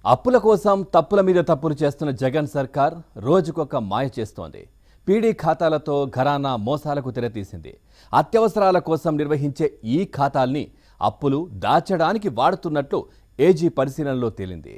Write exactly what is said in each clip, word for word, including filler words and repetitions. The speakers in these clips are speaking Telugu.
అప్పుల కోసం తప్పుల మీద తప్పులు చేస్తున్న జగన్ సర్కార్ రోజుకొక మాయ చేస్తోంది. పీడీ ఖాతాలతో ఘరానా మోసాలకు తెరతీసింది. అత్యవసరాల కోసం నిర్వహించే ఈ ఖాతాల్ని అప్పులు దాచడానికి వాడుతున్నట్లు ఏజీ పరిశీలనలో తేలింది.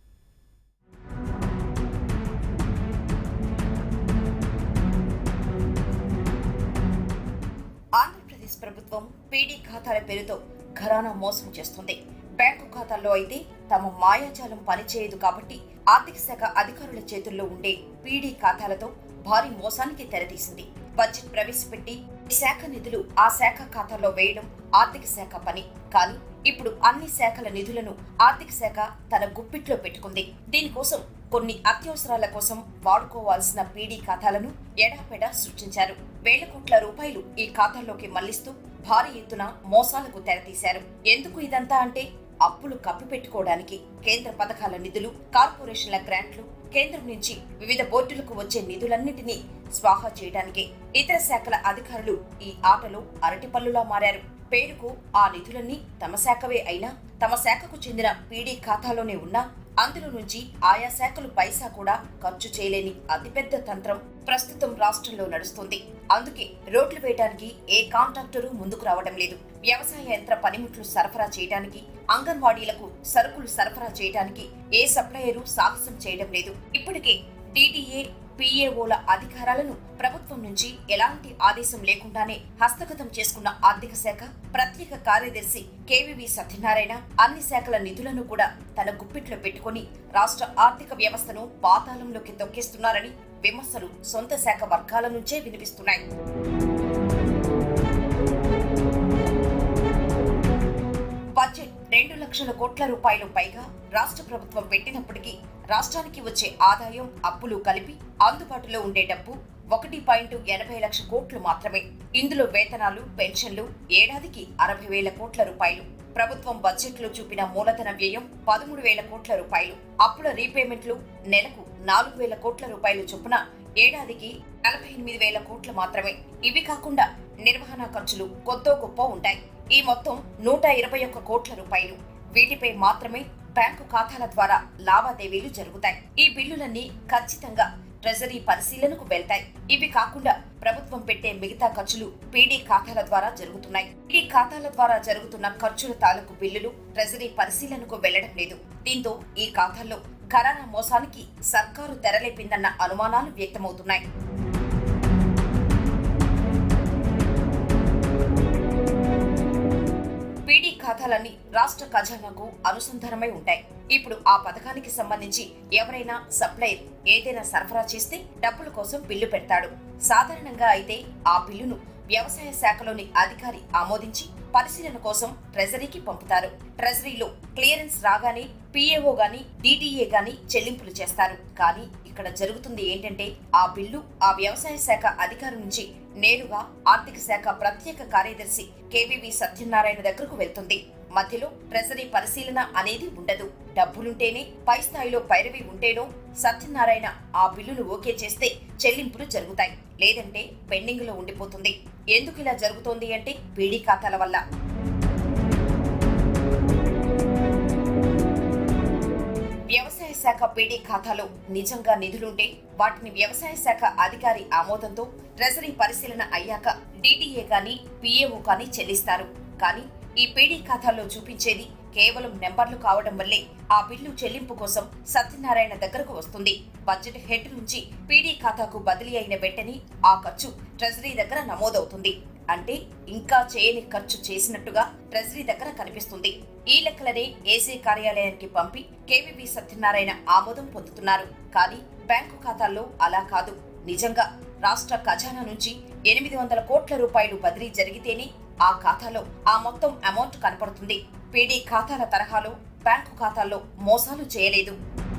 ఆంధ్రప్రదేశ్ ప్రభుత్వం పీడీ ఖాతాల పేరుతో ఘరానా మోసం చేస్తుంది. బ్యాంకు ఖాతాల్లో అయితే తమ మాయాజాలం పనిచేయదు కాబట్టి ఆర్థిక శాఖ అధికారుల చేతుల్లో ఉండే పీడీ ఖాతాలతో భారీ మోసానికి తెరతీసింది. బడ్జెట్ ప్రవేశపెట్టి శాఖ నిధులు ఆ శాఖ ఖాతాలో వేయడం ఆర్థిక శాఖ పని. కానీ ఇప్పుడు అన్ని శాఖల నిధులను ఆర్థిక శాఖ తన గుప్పిట్లో పెట్టుకుంది. దీనికోసం కొన్ని అత్యవసరాల కోసం వాడుకోవాల్సిన పీడీ ఖాతాలను ఎడాపెడా సృష్టించారు. వేల కోట్ల రూపాయలు ఈ ఖాతాల్లోకి మళ్లిస్తూ భారీ ఎత్తున మోసాలకు తెరతీశారు. ఎందుకు ఇదంతా అంటే అప్పులు కప్పిపెట్టుకోవడానికి కేంద్ర పథకాల నిధులు, కార్పొరేషన్ల గ్రాంట్లు, కేంద్రం నుంచి వివిధ బోర్డులకు వచ్చే నిధులన్నింటినీ స్వాహా చేయడానికి ఇతర శాఖల అధికారులు ఈ ఆటలో అరటిపల్లులా మారారు. పేరుకు ఆ నిధులన్నీ తమ శాఖవే అయినా తమ శాఖకు చెందిన పీడీ ఖాతాలోనే ఉన్నా అందులో నుంచి ఆయా శాఖలు పైసా కూడా ఖర్చు చేయలేని అతిపెద్ద తంత్రం ప్రస్తుతం రాష్ట్రంలో నడుస్తుంది. అందుకే రోడ్లు వేయడానికి ఏ కాంట్రాక్టరు ముందుకు రావడం లేదు. వ్యవసాయ యంత్ర పనిముట్లు సరఫరా చేయడానికి, అంగన్వాడీలకు సరుకులు సరఫరా చేయడానికి ఏ సప్లయరు సాహసం చేయడం లేదు. ఇప్పటికే డీడీఏ, పీఏఓల అధికారాలను ప్రభుత్వం నుంచి ఎలాంటి ఆదేశం లేకుండానే హస్తగతం చేసుకున్న ఆర్థిక శాఖ ప్రత్యేక కార్యదర్శి కేవీవీ సత్యనారాయణ అన్ని శాఖల నిధులను కూడా తన గుప్పిట్లో పెట్టుకుని రాష్ట్ర ఆర్థిక వ్యవస్థను పాతాళంలోకి తొక్కేస్తున్నారని విమర్శలు సొంత శాఖ వర్గాల నుంచే వినిపిస్తున్నాయి. బడ్జెట్ రెండు లక్షల కోట్ల రూపాయలు పైగా రాష్ట్ర ప్రభుత్వం పెట్టినప్పటికీ రాష్ట్రానికి వచ్చే ఆదాయం, అప్పులు కలిపి అందుబాటులో ఉండే డబ్బు ఒకటి పాయింట్ ఎనభై లక్ష కోట్లు మాత్రమే. ఇందులో వేతనాలు, పెన్షన్లు ఏడాదికి అరవై వేల కోట్ల రూపాయలు. ప్రభుత్వం బడ్జెట్ లో చూపిన మూలధన వ్యయం పదమూడు వేల కోట్ల రూపాయలు. అప్పుల రీపేమెంట్లు నెలకు నాలుగు వేల కోట్ల రూపాయలు చొప్పున ఏడాదికి నలభై ఎనిమిది వేల కోట్లు మాత్రమే. ఇవి కాకుండా నిర్వహణ ఖర్చులు కొద్దో గొప్ప ఉంటాయి. ఈ మొత్తం నూట ఇరవై ఒక్క కోట్ల రూపాయలు. వీటిపై మాత్రమే బ్యాంకు ఖాతాల ద్వారా లావాదేవీలు జరుగుతాయి. ఈ బిల్లులన్నీ ఖచ్చితంగా ట్రెజరీ పరిశీలనకు వెళ్తాయి. ఇవి కాకుండా ప్రభుత్వం పెట్టే మిగతా ఖర్చులు పీడీ ఖాతాల ద్వారా జరుగుతున్నాయి. ఈ ఖాతాల ద్వారా జరుగుతున్న ఖర్చుల తాలూకు బిల్లులు ట్రెజరీ పరిశీలనకు వెళ్లడం లేదు. దీంతో ఈ ఖాతాల్లో ఘరానా మోసానికి సర్కారు తెరలేపిందన్న అనుమానాలు వ్యక్తమవుతున్నాయి. పీడీ ఖాతాలన్నీ రాష్ట్ర ఖజానాకు అనుసంధానమై ఉంటాయి. ఇప్పుడు ఆ పథకానికి సంబంధించి ఎవరైనా సప్లయర్ ఏదైనా సరఫరా చేస్తే డబ్బుల కోసం బిల్లు పెడతాడు. సాధారణంగా అయితే ఆ బిల్లును వ్యవసాయ శాఖలోని అధికారి ఆమోదించి పరిశీలన కోసం ట్రెజరీకి పంపుతారు. ట్రెజరీలో క్లియరెన్స్ రాగానే పీఏఓ గాని, డీడీఏ గాని చెల్లింపులు చేస్తారు. కానీ ఇక్కడ జరుగుతుంది ఏంటంటే ఆ బిల్లు ఆ వ్యవసాయ శాఖ అధికారి నుంచి నేరుగా ఆర్థిక శాఖ ప్రత్యేక కార్యదర్శి కేవీవీ సత్యనారాయణ దగ్గరకు వెళ్తుంది. మధ్యలో ట్రెజరీ పరిశీలన అనేది ఉండదు. డబ్బులుంటేనే, పై స్థాయిలో పైరవి ఉంటేనో సత్యనారాయణ ఆ బిల్లును ఓకే చేస్తే చెల్లింపులు జరుగుతాయి. లేదంటే పెండింగ్ లో ఉండిపోతుంది. ఎందుకు ఇలా జరుగుతోంది అంటే పీడీ ఖాతాల వల్ల. వ్యవసాయ శాఖ పీడీ ఖాతాలో నిజంగా నిధులుంటే వాటిని వ్యవసాయ శాఖ అధికారి ఆమోదంతో ట్రెజరీ పరిశీలన అయ్యాక డీడీఏ గాని, పీఏఓ గాని చెల్లిస్తారు. కానీ ఈ పీడీ ఖాతాల్లో చూపించేది కేవలం నెంబర్లు కావడం వల్లే ఆ బిల్లు చెల్లింపు కోసం సత్యనారాయణ దగ్గరకు వస్తుంది. బడ్జెట్ హెడ్ నుంచి పీడీ ఖాతాకు బదిలీ అయిన వెంటనే ఆ ఖర్చు ట్రెజరీ దగ్గర నమోదవుతుంది. అంటే ఇంకా చేయని ఖర్చు చేసినట్టుగా ట్రెజరీ దగ్గర కనిపిస్తుంది. ఈ లెక్కలనే ఏసీ కార్యాలయానికి పంపి కేవీవీ సత్యనారాయణ ఆమోదం పొందుతున్నారు. కానీ బ్యాంకు ఖాతాల్లో అలా కాదు. నిజంగా రాష్ట్ర ఖజానా నుంచి ఎనిమిది వందల కోట్ల రూపాయలు బదిలీ జరిగితేనే ఆ ఖాతాలో ఆ మొత్తం అమౌంట్ కనపడుతుంది. పీడీ ఖాతాల తరహాలో బ్యాంకు ఖాతాల్లో మోసాలు చేయలేదు.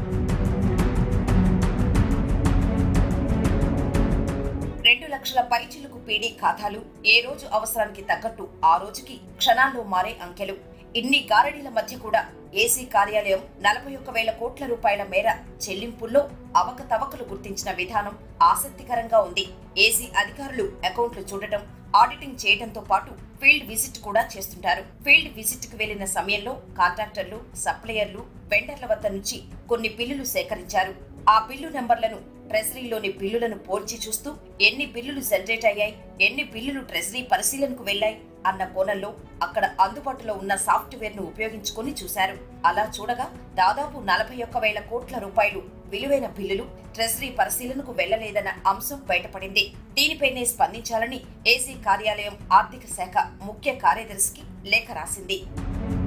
రెండు లక్షల పైచిలుకు పీడీ ఖాతాలు, ఏ రోజు అవసరానికి తగ్గట్టు ఆ రోజుకి క్షణాల్లో మారే అంకెలు. ఇన్ని గారడీల మధ్య కూడా ఏసీ కార్యాలయం నలభై ఒక్క వేల కోట్ల రూపాయల మేర చెల్లింపుల్లో అవకతవకలు గుర్తించిన విధానం ఆసక్తికరంగా ఉంది. ఏసీ అధికారులు అకౌంట్లు చూడటం, ఆడిటింగ్ చేయడంతో పాటు ఫీల్డ్ విజిట్ కూడా చేస్తుంటారు. ఫీల్డ్ విజిట్ కు వెళ్లిన సమయంలో కాంట్రాక్టర్లు, సప్లయర్లు వెండర్ల వద్ద నుంచి కొన్ని బిల్లులు సేకరించారు. ఆ బిల్లు నెంబర్లను ట్రెజరీలోని బిల్లులను పోల్చి చూస్తూ ఎన్ని బిల్లులు జనరేట్ అయ్యాయి, ఎన్ని బిల్లులు ట్రెజరీ పరిశీలనకు వెళ్లాయి అన్న కోణంలో అక్కడ అందుబాటులో ఉన్న సాఫ్ట్వేర్ ను ఉపయోగించుకుని చూశారు. అలా చూడగా దాదాపు నలభై ఒక్క వేల కోట్ల రూపాయలు విలువైన బిల్లులు ట్రెజరీ పరిశీలనకు వెళ్లలేదన్న అంశం బయటపడింది. దీనిపైనే స్పందించాలని ఏసీ కార్యాలయం ఆర్థిక శాఖ ముఖ్య కార్యదర్శికి లేఖ రాసింది.